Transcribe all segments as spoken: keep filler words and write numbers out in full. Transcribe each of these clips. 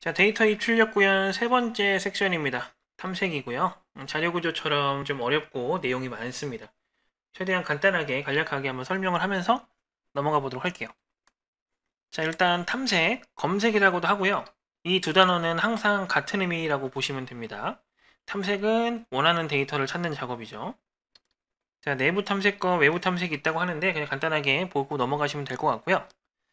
자, 데이터 입출력 구현 세 번째 섹션입니다. 탐색이고요. 음, 자료 구조처럼 좀 어렵고 내용이 많습니다. 최대한 간단하게 간략하게 한번 설명을 하면서 넘어가 보도록 할게요. 자, 일단 탐색, 검색이라고도 하고요. 이 두 단어는 항상 같은 의미라고 보시면 됩니다. 탐색은 원하는 데이터를 찾는 작업이죠. 자, 내부 탐색과 외부 탐색이 있다고 하는데 그냥 간단하게 보고 넘어가시면 될 것 같고요.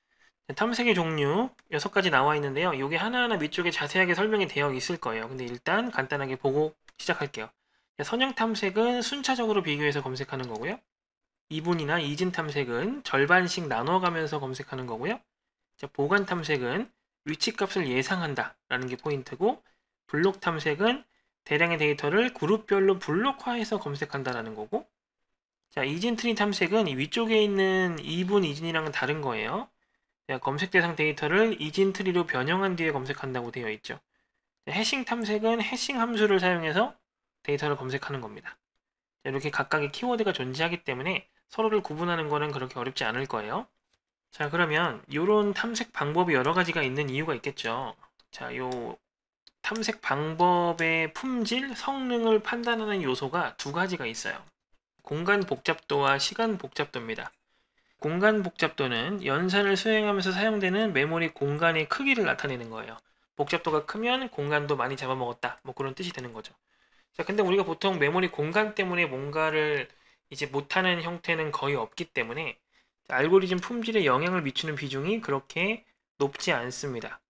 탐색의 종류 여섯 가지 나와 있는데요. 이게 하나하나 밑쪽에 자세하게 설명이 되어 있을 거예요. 근데 일단 간단하게 보고 시작할게요. 선형 탐색은 순차적으로 비교해서 검색하는 거고요. 이분이나 이진 탐색은 절반씩 나눠가면서 검색하는 거고요. 보관 탐색은 위치 값을 예상한다 라는 게 포인트고, 블록 탐색은 대량의 데이터를 그룹별로 블록화해서 검색한다라는 거고, 자, 이진 트리 탐색은 위쪽에 있는 이분 이진이랑은 다른 거예요. 검색 대상 데이터를 이진 트리로 변형한 뒤에 검색한다고 되어 있죠. 해싱 탐색은 해싱 함수를 사용해서 데이터를 검색하는 겁니다. 이렇게 각각의 키워드가 존재하기 때문에 서로를 구분하는 거는 그렇게 어렵지 않을 거예요. 자, 그러면 이런 탐색 방법이 여러 가지가 있는 이유가 있겠죠. 자, 요 탐색 방법의 품질, 성능을 판단하는 요소가 두 가지가 있어요. 공간 복잡도와 시간 복잡도입니다. 공간 복잡도는 연산을 수행하면서 사용되는 메모리 공간의 크기를 나타내는 거예요. 복잡도가 크면 공간도 많이 잡아먹었다, 뭐 그런 뜻이 되는 거죠. 자, 근데 우리가 보통 메모리 공간 때문에 뭔가를 이제 못하는 형태는 거의 없기 때문에 알고리즘 품질에 영향을 미치는 비중이 그렇게 높지 않습니다.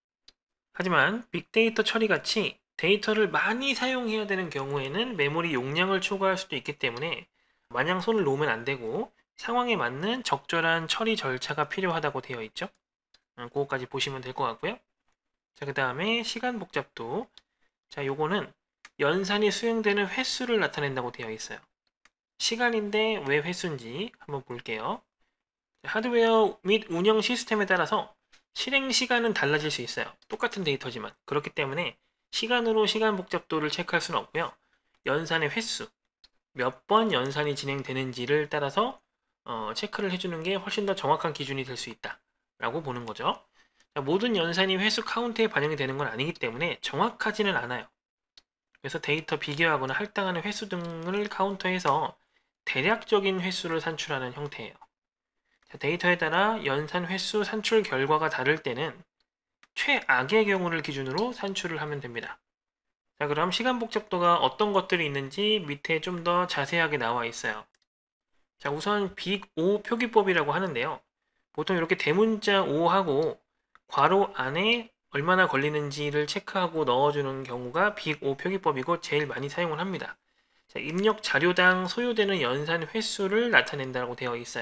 하지만 빅데이터 처리 같이 데이터를 많이 사용해야 되는 경우에는 메모리 용량을 초과할 수도 있기 때문에 마냥 손을 놓으면 안 되고 상황에 맞는 적절한 처리 절차가 필요하다고 되어 있죠. 음, 그거까지 보시면 될 것 같고요. 자, 그 다음에 시간 복잡도. 자, 요거는 연산이 수행되는 횟수를 나타낸다고 되어 있어요. 시간인데 왜 횟수인지 한번 볼게요. 하드웨어 및 운영 시스템에 따라서 실행 시간은 달라질 수 있어요. 똑같은 데이터지만. 그렇기 때문에 시간으로 시간 복잡도를 체크할 수는 없고요. 연산의 횟수, 몇 번 연산이 진행되는지를 따라서 어, 체크를 해주는 게 훨씬 더 정확한 기준이 될 수 있다 라고 보는 거죠. 자, 모든 연산이 회수 카운트에 반영이 되는 건 아니기 때문에 정확하지는 않아요. 그래서 데이터 비교하거나 할당하는 횟수 등을 카운터해서 대략적인 횟수를 산출하는 형태예요. 자, 데이터에 따라 연산 횟수 산출 결과가 다를 때는 최악의 경우를 기준으로 산출을 하면 됩니다. 자, 그럼 시간 복잡도가 어떤 것들이 있는지 밑에 좀 더 자세하게 나와 있어요. 자, 우선 빅 오 표기법이라고 하는데요. 보통 이렇게 대문자 오하고 괄호 안에 얼마나 걸리는지를 체크하고 넣어주는 경우가 빅 오 표기법이고 제일 많이 사용을 합니다. 자, 입력 자료당 소요되는 연산 횟수를 나타낸다고 되어 있어요.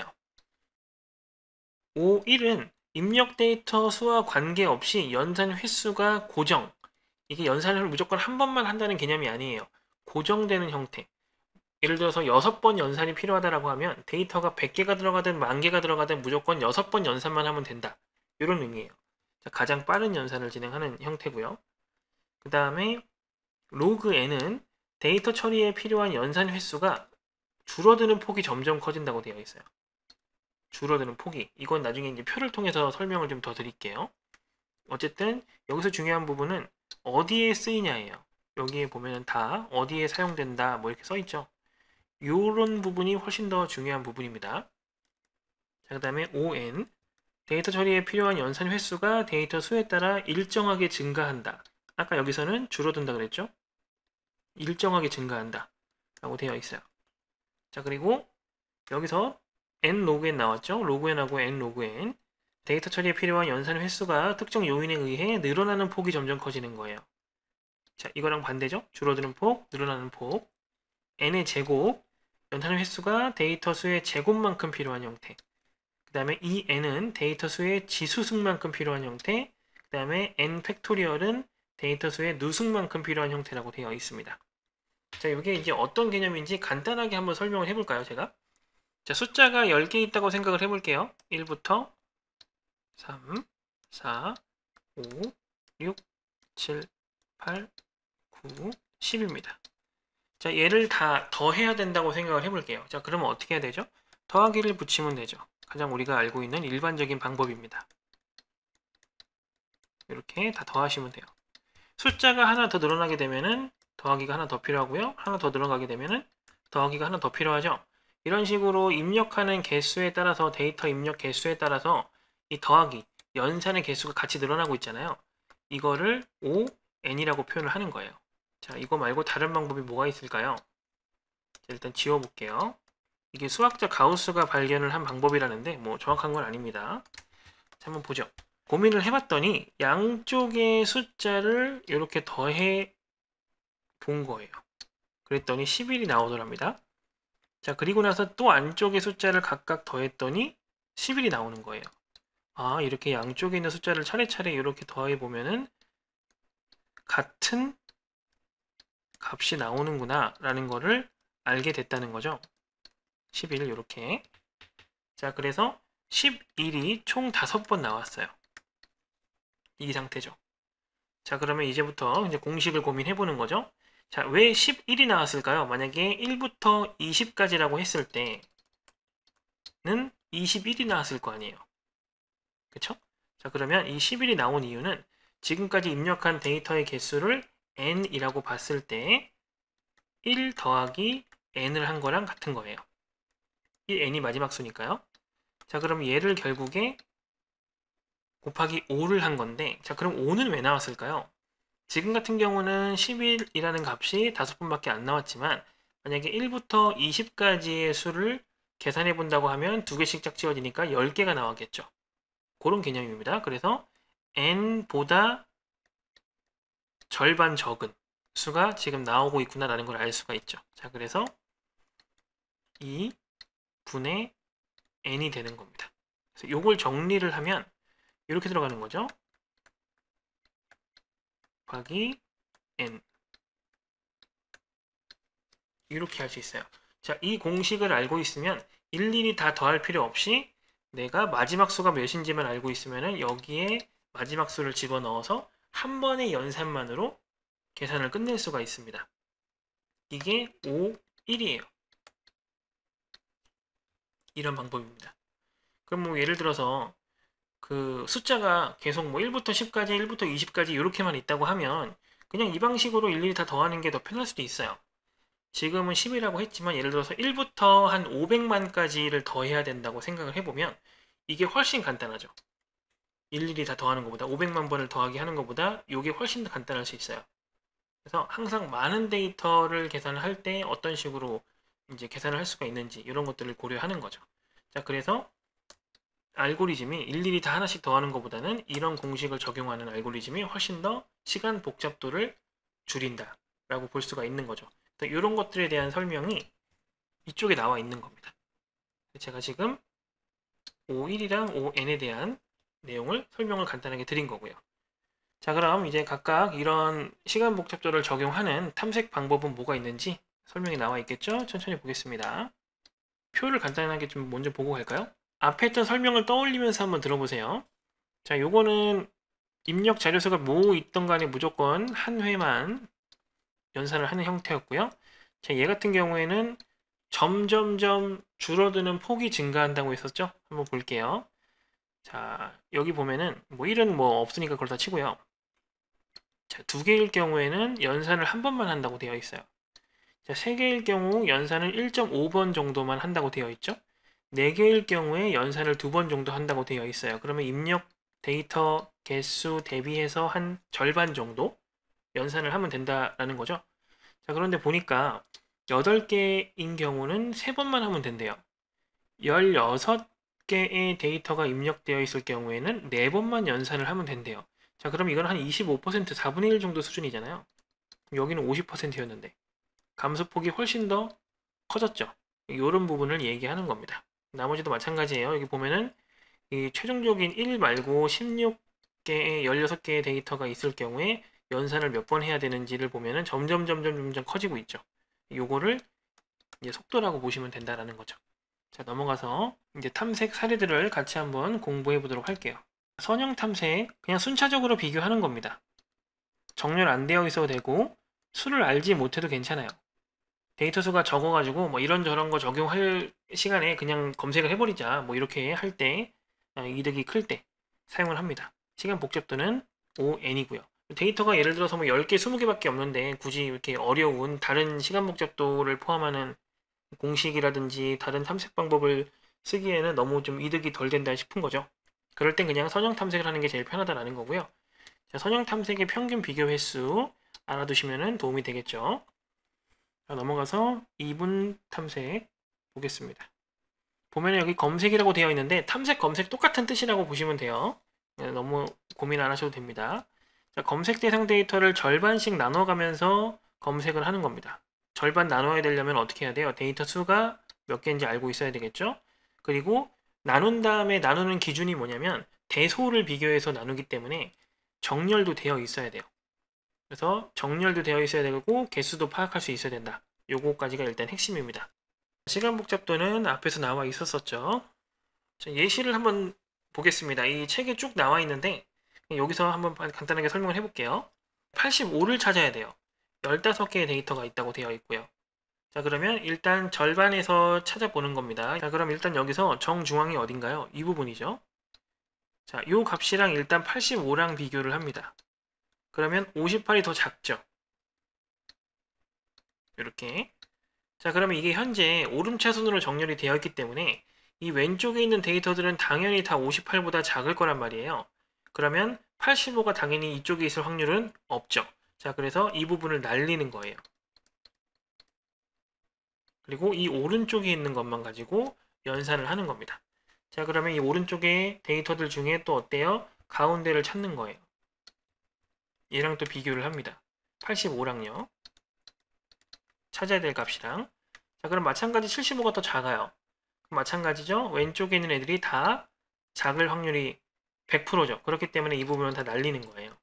오 일은 입력 데이터 수와 관계없이 연산 횟수가 고정. 이게 연산을 무조건 한 번만 한다는 개념이 아니에요. 고정되는 형태. 예를 들어서 여섯 번 연산이 필요하다라고 하면 데이터가 백 개가 들어가든 만 개가 들어가든 무조건 여섯 번 연산만 하면 된다. 이런 의미예요. 가장 빠른 연산을 진행하는 형태고요. 그 다음에 로그 n은 데이터 처리에 필요한 연산 횟수가 줄어드는 폭이 점점 커진다고 되어 있어요. 줄어드는 폭이. 이건 나중에 이제 표를 통해서 설명을 좀 더 드릴게요. 어쨌든 여기서 중요한 부분은 어디에 쓰이냐예요. 여기에 보면은 다 어디에 사용된다 뭐 이렇게 써있죠. 요런 부분이 훨씬 더 중요한 부분입니다. 자, 그 다음에 오 엔 데이터 처리에 필요한 연산 횟수가 데이터 수에 따라 일정하게 증가한다. 아까 여기서는 줄어든다 그랬죠? 일정하게 증가한다 라고 되어 있어요. 자, 그리고 여기서 n 로그 n 나왔죠? 로그 n하고 n 로그 n 데이터 처리에 필요한 연산 횟수가 특정 요인에 의해 늘어나는 폭이 점점 커지는 거예요. 자, 이거랑 반대죠? 줄어드는 폭, 늘어나는 폭. n의 제곱, 연산 횟수가 데이터 수의 제곱만큼 필요한 형태. 그 다음에 이 n은 데이터 수의 지수승만큼 필요한 형태. 그 다음에 n 팩토리얼은 데이터 수의 누승만큼 필요한 형태라고 되어 있습니다. 자, 이게 이제 어떤 개념인지 간단하게 한번 설명을 해볼까요, 제가? 자, 숫자가 열 개 있다고 생각을 해볼게요. 일부터 삼, 사, 오, 육, 칠, 팔, 구, 십입니다. 자, 얘를 다 더해야 된다고 생각을 해볼게요. 자, 그러면 어떻게 해야 되죠? 더하기를 붙이면 되죠. 가장 우리가 알고 있는 일반적인 방법입니다. 이렇게 다 더하시면 돼요. 숫자가 하나 더 늘어나게 되면은 더하기가 하나 더 필요하고요. 하나 더 늘어나게 되면은 더하기가 하나 더 필요하죠. 이런 식으로 입력하는 개수에 따라서 데이터 입력 개수에 따라서 이 더하기, 연산의 개수가 같이 늘어나고 있잖아요. 이거를 오 엔이라고 표현을 하는 거예요. 자, 이거 말고 다른 방법이 뭐가 있을까요? 일단 지워볼게요. 이게 수학자 가우스가 발견을 한 방법이라는데 뭐 정확한 건 아닙니다. 자, 한번 보죠. 고민을 해봤더니 양쪽의 숫자를 이렇게 더해 본 거예요. 그랬더니 십일이 나오더랍니다. 자, 그리고 나서 또 안쪽의 숫자를 각각 더했더니 십일이 나오는 거예요. 아, 이렇게 양쪽에 있는 숫자를 차례차례 이렇게 더해 보면은 같은 값이 나오는구나 라는 거를 알게 됐다는 거죠. 십일 이렇게. 자, 그래서 십일이 총 다섯 번 나왔어요. 이 상태죠. 자, 그러면 이제부터 이제 공식을 고민해 보는 거죠. 자, 왜 십일이 나왔을까요? 만약에 일부터 이십까지라고 했을 때는 이십일이 나왔을 거 아니에요. 그쵸? 자, 그러면 이 십일이 나온 이유는 지금까지 입력한 데이터의 개수를 n이라고 봤을 때 일 더하기 n을 한 거랑 같은 거예요. 이 n이 마지막 수니까요. 자, 그럼 얘를 결국에 곱하기 오를 한 건데, 자, 그럼 오는 왜 나왔을까요? 지금 같은 경우는 십일이라는 값이 다섯 번밖에 안 나왔지만 만약에 일부터 이십까지의 수를 계산해 본다고 하면 두 개씩 짝지어지니까 열 개가 나왔겠죠. 그런 개념입니다. 그래서 n보다 절반 적은 수가 지금 나오고 있구나 라는 걸 알 수가 있죠. 자, 그래서 이 분의 n이 되는 겁니다. 그래서 이걸 정리를 하면 이렇게 들어가는 거죠. 곱하기 n 이렇게 할 수 있어요. 자, 이 공식을 알고 있으면 일일이 다 더할 필요 없이 내가 마지막 수가 몇인지만 알고 있으면 여기에 마지막 수를 집어넣어서 한 번의 연산만으로 계산을 끝낼 수가 있습니다. 이게 오, 일이에요. 이런 방법입니다. 그럼 뭐 예를 들어서 그 숫자가 계속 뭐 일부터 십까지, 일부터 이십까지 이렇게만 있다고 하면 그냥 이 방식으로 일일이 다 더하는 게 더 편할 수도 있어요. 지금은 십이라고 했지만 예를 들어서 일부터 한 오백만까지를 더해야 된다고 생각을 해보면 이게 훨씬 간단하죠. 일일이 다 더하는 것보다 오백만 번을 더하기 하는 것보다 이게 훨씬 더 간단할 수 있어요. 그래서 항상 많은 데이터를 계산을 할 때 어떤 식으로 이제 계산을 할 수가 있는지 이런 것들을 고려하는 거죠. 자, 그래서 알고리즘이 일일이 다 하나씩 더하는 것보다는 이런 공식을 적용하는 알고리즘이 훨씬 더 시간 복잡도를 줄인다 라고 볼 수가 있는 거죠. 이런 것들에 대한 설명이 이쪽에 나와 있는 겁니다. 제가 지금 오 일이랑 오 엔에 대한 내용을 설명을 간단하게 드린 거고요. 자, 그럼 이제 각각 이런 시간 복잡도를 적용하는 탐색 방법은 뭐가 있는지 설명이 나와 있겠죠? 천천히 보겠습니다. 표를 간단하게 좀 먼저 보고 갈까요? 앞에 했던 설명을 떠올리면서 한번 들어보세요. 자, 요거는 입력 자료수가 뭐 있던 간에 무조건 한 회만 연산을 하는 형태였고요. 자, 얘 같은 경우에는 점점점 줄어드는 폭이 증가한다고 했었죠? 한번 볼게요. 자, 여기 보면은 뭐 일은 뭐 없으니까 그걸 다 치고요. 자, 두 개일 경우에는 연산을 한 번만 한다고 되어 있어요. 자, 세 개일 경우 연산을 일 점 오 번 정도만 한다고 되어 있죠. 네 개일 경우에 연산을 두 번 정도 한다고 되어 있어요. 그러면 입력 데이터 개수 대비해서 한 절반 정도 연산을 하면 된다라는 거죠. 자, 그런데 보니까 여덟 개인 경우는 세 번만 하면 된대요. 열여섯 개의 데이터가 입력되어 있을 경우에는 네 번만 연산을 하면 된대요. 자, 그럼 이건 한 이십오 퍼센트, 사분의 일 정도 수준이잖아요. 여기는 오십 퍼센트였는데 감소폭이 훨씬 더 커졌죠. 이런 부분을 얘기하는 겁니다. 나머지도 마찬가지예요. 여기 보면은 이 최종적인 일 말고 십육 개의 열여섯 개의 데이터가 있을 경우에 연산을 몇 번 해야 되는지를 보면은 점점 점점 점점 커지고 있죠. 요거를 이제 속도라고 보시면 된다라는 거죠. 자, 넘어가서 이제 탐색 사례들을 같이 한번 공부해 보도록 할게요. 선형 탐색 그냥 순차적으로 비교하는 겁니다. 정렬 안 되어 있어도 되고 수를 알지 못해도 괜찮아요. 데이터 수가 적어가지고 뭐 이런저런 거 적용할 시간에 그냥 검색을 해버리자 뭐 이렇게 할 때 이득이 클 때 사용을 합니다. 시간 복잡도는 오 엔이고요. 데이터가 예를 들어서 뭐 열 개, 스무 개밖에 없는데 굳이 이렇게 어려운 다른 시간 복잡도를 포함하는 공식이라든지 다른 탐색 방법을 쓰기에는 너무 좀 이득이 덜 된다 싶은 거죠. 그럴 땐 그냥 선형 탐색을 하는 게 제일 편하다라는 거고요. 자, 선형 탐색의 평균 비교 횟수 알아두시면 도움이 되겠죠. 자, 넘어가서 이분 탐색 보겠습니다. 보면 여기 검색이라고 되어 있는데 탐색, 검색 똑같은 뜻이라고 보시면 돼요. 너무 고민 안 하셔도 됩니다. 자, 검색 대상 데이터를 절반씩 나눠가면서 검색을 하는 겁니다. 절반 나눠야 되려면 어떻게 해야 돼요? 데이터 수가 몇 개인지 알고 있어야 되겠죠? 그리고 나눈 다음에 나누는 기준이 뭐냐면 대소를 비교해서 나누기 때문에 정렬도 되어 있어야 돼요. 그래서 정렬도 되어 있어야 되고 개수도 파악할 수 있어야 된다. 요거까지가 일단 핵심입니다. 시간 복잡도는 앞에서 나와 있었었죠. 자, 예시를 한번 보겠습니다. 이 책에 쭉 나와 있는데 여기서 한번 간단하게 설명을 해볼게요. 팔십오를 찾아야 돼요. 열다섯 개의 데이터가 있다고 되어 있고요. 자, 그러면 일단 절반에서 찾아보는 겁니다. 자, 그럼 일단 여기서 정중앙이 어딘가요? 이 부분이죠. 자, 요 값이랑 일단 팔십오랑 비교를 합니다. 그러면 오십팔이 더 작죠. 이렇게. 자, 그러면 이게 현재 오름차순으로 정렬이 되어 있기 때문에 이 왼쪽에 있는 데이터들은 당연히 다 오십팔보다 작을 거란 말이에요. 그러면 팔십오가 당연히 이쪽에 있을 확률은 없죠. 자, 그래서 이 부분을 날리는 거예요. 그리고 이 오른쪽에 있는 것만 가지고 연산을 하는 겁니다. 자, 그러면 이 오른쪽에 데이터들 중에 또 어때요? 가운데를 찾는 거예요. 얘랑 또 비교를 합니다. 팔십오랑요. 찾아야 될 값이랑. 자, 그럼 마찬가지 칠십오가 더 작아요. 마찬가지죠. 왼쪽에 있는 애들이 다 작을 확률이 백 퍼센트죠. 그렇기 때문에 이 부분은 다 날리는 거예요.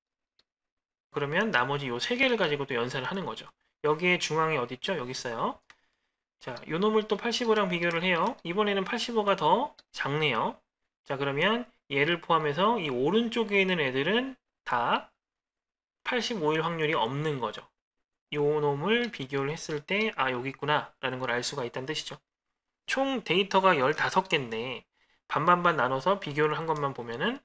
그러면 나머지 요 세 개를 가지고 또 연산을 하는 거죠. 여기에 중앙이 어디 있죠? 여기 있어요. 자, 요 놈을 또 팔십오랑 비교를 해요. 이번에는 팔십오가 더 작네요. 자, 그러면 얘를 포함해서 이 오른쪽에 있는 애들은 다 팔십오일 확률이 없는 거죠. 요 놈을 비교를 했을 때 아, 여기 있구나 라는 걸 알 수가 있다는 뜻이죠. 총 데이터가 열다섯 개인데 반반반 나눠서 비교를 한 것만 보면은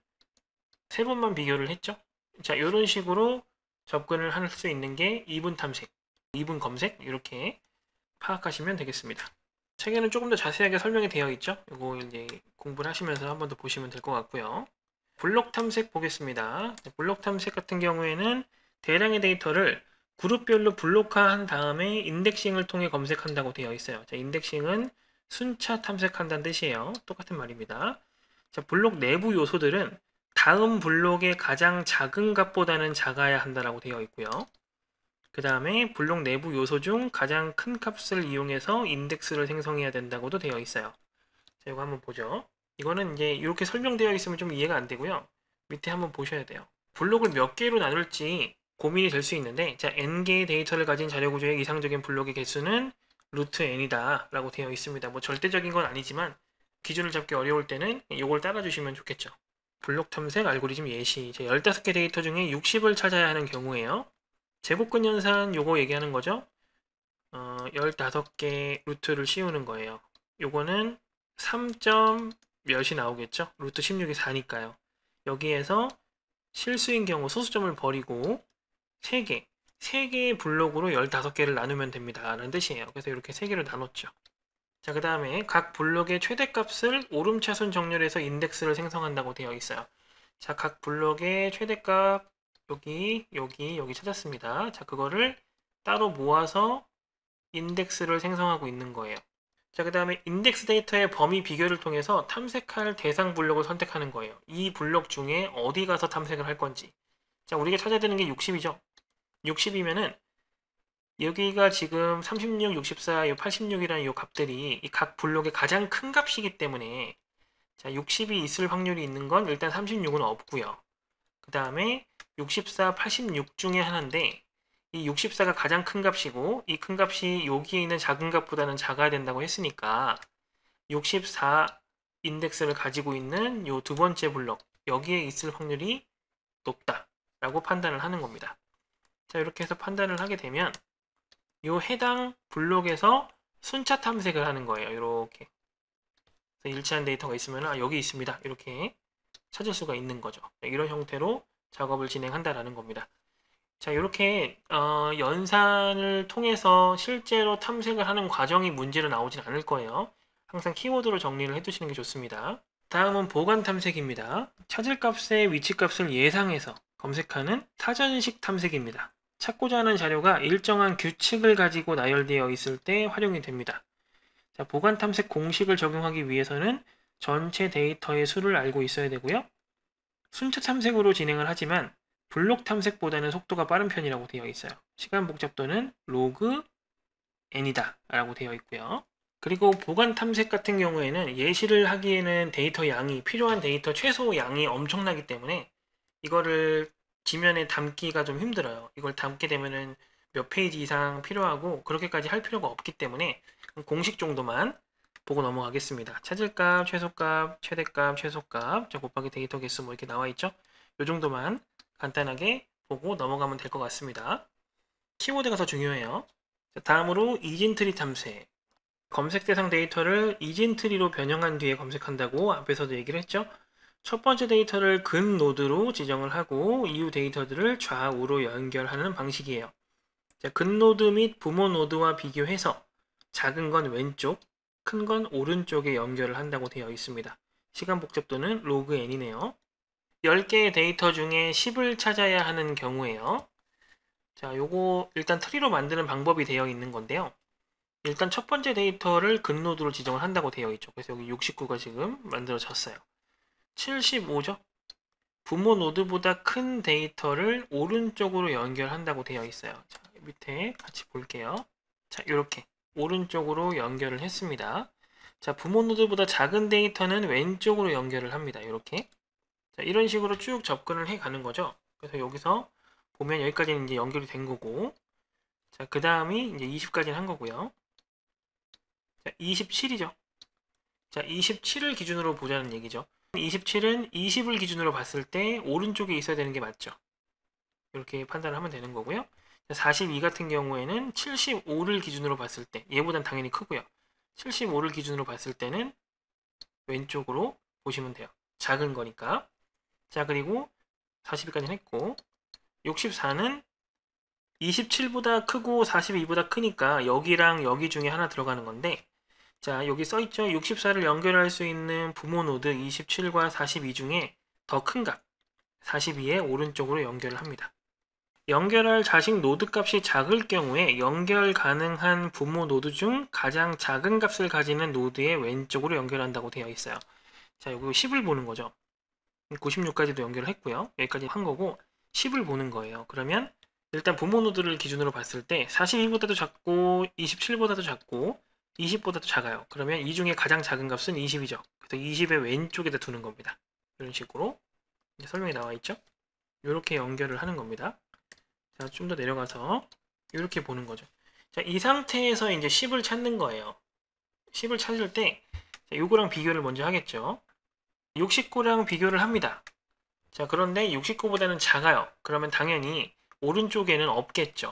세 번만 비교를 했죠. 자, 이런 식으로 접근을 할 수 있는 게 이분 탐색, 이분 검색 이렇게 파악하시면 되겠습니다. 책에는 조금 더 자세하게 설명이 되어 있죠. 이거 이제 공부를 하시면서 한 번 더 보시면 될 것 같고요. 블록 탐색 보겠습니다. 블록 탐색 같은 경우에는 대량의 데이터를 그룹별로 블록화한 다음에 인덱싱을 통해 검색한다고 되어 있어요. 자, 인덱싱은 순차 탐색한다는 뜻이에요. 똑같은 말입니다. 자, 블록 내부 요소들은 다음 블록의 가장 작은 값보다는 작아야 한다라고 되어 있고요. 그 다음에 블록 내부 요소 중 가장 큰 값을 이용해서 인덱스를 생성해야 된다고도 되어 있어요. 자, 이거 한번 보죠. 이거는 이제 이렇게 설명되어 있으면 좀 이해가 안 되고요. 밑에 한번 보셔야 돼요. 블록을 몇 개로 나눌지 고민이 될 수 있는데, 자, n개의 데이터를 가진 자료 구조의 이상적인 블록의 개수는 루트 n이다 라고 되어 있습니다. 뭐 절대적인 건 아니지만 기준을 잡기 어려울 때는 이걸 따라주시면 좋겠죠. 블록 탐색 알고리즘 예시. 이제 열다섯 개 데이터 중에 육십을 찾아야 하는 경우에요. 제곱근 연산 요거 얘기하는 거죠. 어, 열다섯 개 루트를 씌우는 거예요. 요거는 삼 점 몇이 나오겠죠. 루트 십육이 사니까요. 여기에서 실수인 경우 소수점을 버리고 세 개, 세 개의 블록으로 열다섯 개를 나누면 됩니다 라는 뜻이에요. 그래서 이렇게 세 개를 나눴죠. 자, 그 다음에 각 블록의 최대값을 오름차순 정렬해서 인덱스를 생성한다고 되어 있어요. 자, 각 블록의 최대값 여기, 여기, 여기 찾았습니다. 자, 그거를 따로 모아서 인덱스를 생성하고 있는 거예요. 자, 그 다음에 인덱스 데이터의 범위 비교를 통해서 탐색할 대상 블록을 선택하는 거예요. 이 블록 중에 어디 가서 탐색을 할 건지. 자, 우리가 찾아야 되는 게 육십이죠. 육십이면은 여기가 지금 삼십육, 육십사, 팔십육이라는 이 값들이 이 각 블록의 가장 큰 값이기 때문에 자, 육십이 있을 확률이 있는 건 일단 삼십육은 없고요. 그 다음에 육십사, 팔십육 중에 하나인데 이 육십사가 가장 큰 값이고 이 큰 값이 여기에 있는 작은 값보다는 작아야 된다고 했으니까 육십사 인덱스를 가지고 있는 이 두 번째 블록 여기에 있을 확률이 높다 라고 판단을 하는 겁니다. 자, 이렇게 해서 판단을 하게 되면 이 해당 블록에서 순차 탐색을 하는 거예요. 이렇게 일치한 데이터가 있으면 아, 여기 있습니다. 이렇게 찾을 수가 있는 거죠. 이런 형태로 작업을 진행한다라는 겁니다. 자, 이렇게 어, 연산을 통해서 실제로 탐색을 하는 과정이 문제로 나오진 않을 거예요. 항상 키워드로 정리를 해두시는 게 좋습니다. 다음은 보관 탐색입니다. 찾을 값의 위치 값을 예상해서 검색하는 사전식 탐색입니다. 찾고자 하는 자료가 일정한 규칙을 가지고 나열되어 있을 때 활용이 됩니다. 자, 보관 탐색 공식을 적용하기 위해서는 전체 데이터의 수를 알고 있어야 되고요. 순차 탐색으로 진행을 하지만 블록 탐색보다는 속도가 빠른 편이라고 되어 있어요. 시간 복잡도는 로그 n이다 라고 되어 있고요. 그리고 보관 탐색 같은 경우에는 예시를 하기에는 데이터 양이, 필요한 데이터 최소 양이 엄청나기 때문에 이거를 지면에 담기가 좀 힘들어요. 이걸 담게 되면은 몇 페이지 이상 필요하고 그렇게까지 할 필요가 없기 때문에 공식 정도만 보고 넘어가겠습니다. 찾을값, 최소값, 최대값, 최소값, 자, 곱하기 데이터 개수 뭐 이렇게 나와 있죠? 이 정도만 간단하게 보고 넘어가면 될 것 같습니다. 키워드가 더 중요해요. 자, 다음으로 이진트리 탐색. 검색 대상 데이터를 이진트리로 변형한 뒤에 검색한다고 앞에서도 얘기를 했죠. 첫 번째 데이터를 근 노드로 지정을 하고 이후 데이터들을 좌우로 연결하는 방식이에요. 자, 근 노드 및 부모 노드와 비교해서 작은 건 왼쪽, 큰 건 오른쪽에 연결을 한다고 되어 있습니다. 시간 복잡도는 로그 n이네요. 열 개의 데이터 중에 십을 찾아야 하는 경우에요. 자, 요거 일단 트리로 만드는 방법이 되어 있는 건데요. 일단 첫 번째 데이터를 근노드로 지정을 한다고 되어 있죠. 그래서 여기 육십구가 지금 만들어졌어요. 칠십오죠? 부모 노드보다 큰 데이터를 오른쪽으로 연결한다고 되어 있어요. 자, 밑에 같이 볼게요. 자, 이렇게 오른쪽으로 연결을 했습니다. 자, 부모 노드보다 작은 데이터는 왼쪽으로 연결을 합니다. 이렇게. 자, 이런 식으로 쭉 접근을 해 가는 거죠. 그래서 여기서 보면 여기까지는 이제 연결이 된 거고, 자, 그 다음이 이제 이십까지는 한 거고요. 자, 이십칠이죠. 자, 이십칠을 기준으로 보자는 얘기죠. 이십칠은 이십을 기준으로 봤을 때 오른쪽에 있어야 되는 게 맞죠. 이렇게 판단을 하면 되는 거고요. 자, 사십이 같은 경우에는 칠십오를 기준으로 봤을 때 얘보단 당연히 크고요. 칠십오를 기준으로 봤을 때는 왼쪽으로 보시면 돼요. 작은 거니까. 자, 그리고 사십이까지는 했고, 육십사는 이십칠보다 크고 사십이보다 크니까 여기랑 여기 중에 하나 들어가는 건데, 자, 여기 써있죠. 육십사를 연결할 수 있는 부모 노드 이십칠과 사십이 중에 더 큰 값, 사십이의 오른쪽으로 연결을 합니다. 연결할 자식 노드 값이 작을 경우에 연결 가능한 부모 노드 중 가장 작은 값을 가지는 노드의 왼쪽으로 연결한다고 되어 있어요. 자, 여기 십을 보는 거죠. 구십육까지도 연결을 했고요. 여기까지 한 거고 십을 보는 거예요. 그러면 일단 부모 노드를 기준으로 봤을 때 사십이보다도 작고 이십칠보다도 작고 이십보다도 작아요. 그러면 이 중에 가장 작은 값은 이십이죠. 그래서 이십의 왼쪽에다 두는 겁니다. 이런 식으로 설명이 나와 있죠. 이렇게 연결을 하는 겁니다. 자, 좀 더 내려가서 이렇게 보는 거죠. 자, 이 상태에서 이제 십을 찾는 거예요. 십을 찾을 때 자, 요거랑 비교를 먼저 하겠죠. 육십구랑 비교를 합니다. 자, 그런데 육십구보다는 작아요. 그러면 당연히 오른쪽에는 없겠죠.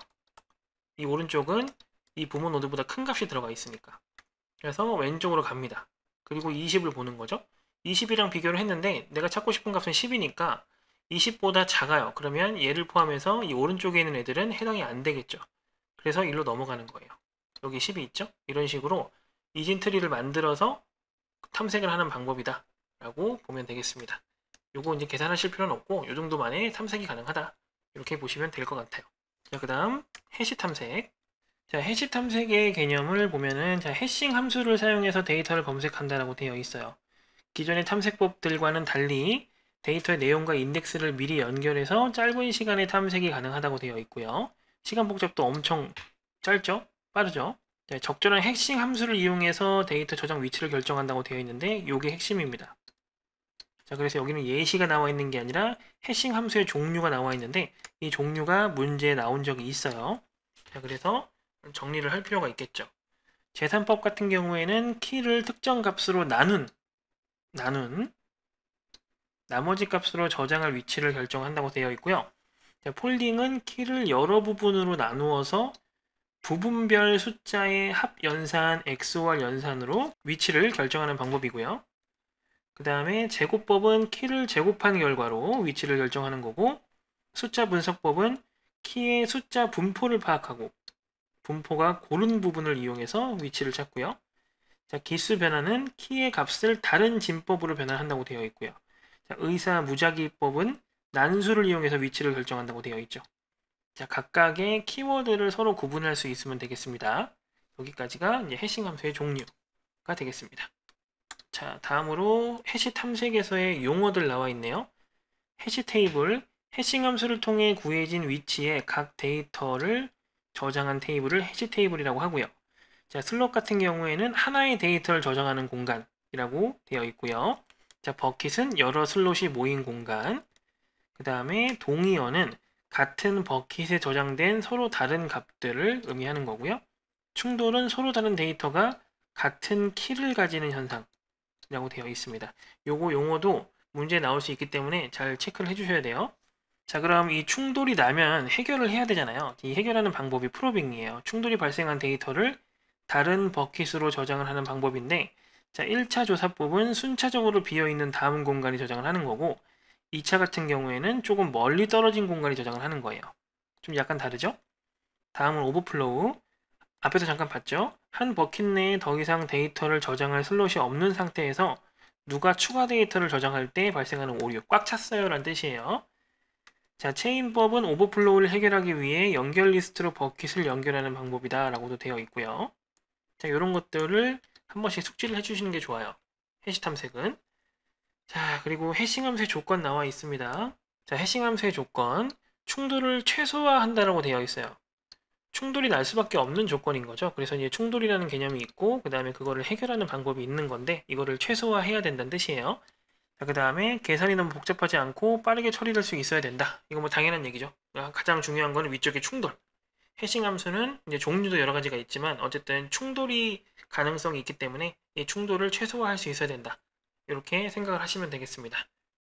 이 오른쪽은 이 부모 노드보다 큰 값이 들어가 있으니까. 그래서 왼쪽으로 갑니다. 그리고 이십을 보는 거죠. 이십이랑 비교를 했는데 내가 찾고 싶은 값은 십이니까 이십보다 작아요. 그러면 얘를 포함해서 이 오른쪽에 있는 애들은 해당이 안 되겠죠. 그래서 일로 넘어가는 거예요. 여기 십이 있죠? 이런 식으로 이진트리를 만들어서 탐색을 하는 방법이다 라고 보면 되겠습니다. 요거 이제 계산하실 필요는 없고 요 정도만에 탐색이 가능하다 이렇게 보시면 될 것 같아요. 자, 그 다음 해시 탐색. 자, 해시 탐색의 개념을 보면은 자, 해싱 함수를 사용해서 데이터를 검색한다라고 되어 있어요. 기존의 탐색법들과는 달리 데이터의 내용과 인덱스를 미리 연결해서 짧은 시간에 탐색이 가능하다고 되어 있고요. 시간 복잡도 엄청 짧죠? 빠르죠? 네, 적절한 해싱 함수를 이용해서 데이터 저장 위치를 결정한다고 되어 있는데 이게 핵심입니다. 자, 그래서 여기는 예시가 나와 있는 게 아니라 해싱 함수의 종류가 나와 있는데 이 종류가 문제에 나온 적이 있어요. 자, 그래서 정리를 할 필요가 있겠죠. 계산법 같은 경우에는 키를 특정 값으로 나눈 나눈 나머지 값으로 저장할 위치를 결정한다고 되어 있고요. 자, 폴딩은 키를 여러 부분으로 나누어서 부분별 숫자의 합연산 엑스오알 연산으로 위치를 결정하는 방법이고요. 그 다음에 제곱법은 키를 제곱한 결과로 위치를 결정하는 거고, 숫자 분석법은 키의 숫자 분포를 파악하고 분포가 고른 부분을 이용해서 위치를 찾고요. 자, 기수 변화는 키의 값을 다른 진법으로 변환한다고 되어 있고요. 자, 의사 무작위법은 난수를 이용해서 위치를 결정한다고 되어 있죠. 자, 각각의 키워드를 서로 구분할 수 있으면 되겠습니다. 여기까지가 이제 해싱 함수의 종류가 되겠습니다. 자, 다음으로 해시 탐색에서의 용어들 나와 있네요. 해시 테이블, 해싱 함수를 통해 구해진 위치의 각 데이터를 저장한 테이블을 해시 테이블이라고 하고요. 자, 슬롯 같은 경우에는 하나의 데이터를 저장하는 공간이라고 되어 있고요. 자, 버킷은 여러 슬롯이 모인 공간. 그 다음에 동의어는 같은 버킷에 저장된 서로 다른 값들을 의미하는 거고요. 충돌은 서로 다른 데이터가 같은 키를 가지는 현상이라고 되어 있습니다. 요거 용어도 문제에 나올 수 있기 때문에 잘 체크를 해주셔야 돼요. 자, 그럼 이 충돌이 나면 해결을 해야 되잖아요. 이 해결하는 방법이 프로빙이에요. 충돌이 발생한 데이터를 다른 버킷으로 저장을 하는 방법인데, 자, 일 차 조사법은 순차적으로 비어있는 다음 공간이 저장을 하는 거고, 이 차 같은 경우에는 조금 멀리 떨어진 공간이 저장을 하는 거예요. 좀 약간 다르죠? 다음은 오버플로우. 앞에서 잠깐 봤죠? 한 버킷 내에 더 이상 데이터를 저장할 슬롯이 없는 상태에서 누가 추가 데이터를 저장할 때 발생하는 오류, 꽉 찼어요 라는 뜻이에요. 자, 체인법은 오버플로우를 해결하기 위해 연결 리스트로 버킷을 연결하는 방법이다 라고도 되어 있고요. 자, 이런 것들을 한 번씩 숙지를 해주시는 게 좋아요. 해시 탐색은. 자, 그리고 해싱 함수의 조건 나와 있습니다. 자, 해싱 함수의 조건, 충돌을 최소화한다라고 되어 있어요. 충돌이 날 수밖에 없는 조건인 거죠. 그래서 이제 충돌이라는 개념이 있고, 그 다음에 그거를 해결하는 방법이 있는 건데, 이거를 최소화해야 된다는 뜻이에요. 자, 그 다음에 계산이 너무 복잡하지 않고 빠르게 처리될 수 있어야 된다. 이거 뭐 당연한 얘기죠. 가장 중요한 거는 위쪽의 충돌. 해싱 함수는 이제 종류도 여러 가지가 있지만 어쨌든 충돌이 가능성이 있기 때문에 이 충돌을 최소화할 수 있어야 된다. 이렇게 생각을 하시면 되겠습니다.